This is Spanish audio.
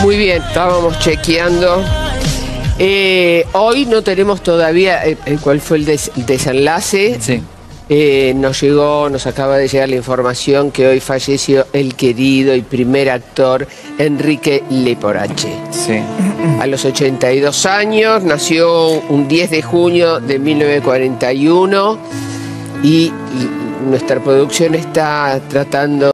Muy bien, estábamos chequeando. Hoy no tenemos todavía cuál fue el desenlace. Sí. Nos acaba de llegar la información que hoy falleció el querido y primer actor Enrique Leporache. Sí. A los 82 años, nació un 10 de junio de 1941 y nuestra producción está tratando